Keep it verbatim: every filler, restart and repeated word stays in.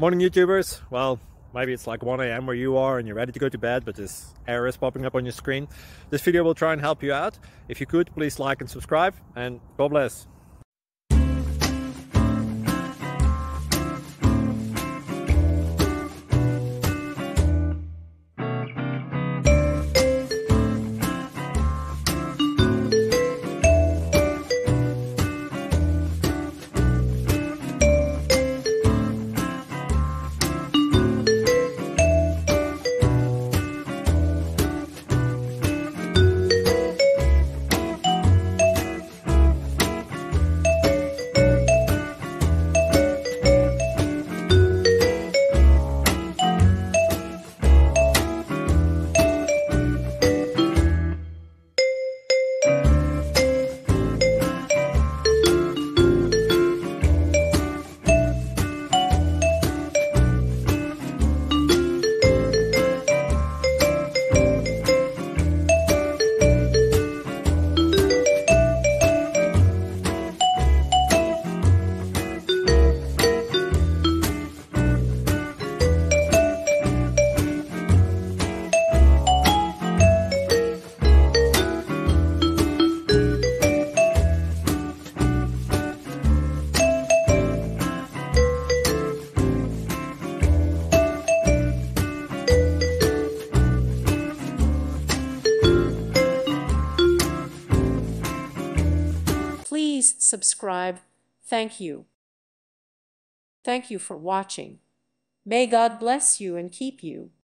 Morning YouTubers. Well, maybe it's like one A M where you are and you're ready to go to bed, but this error is popping up on your screen. This video will try and help you out. If you could, please like and subscribe, and God bless. Please subscribe. Thank you. Thank you for watching. May God bless you and keep you.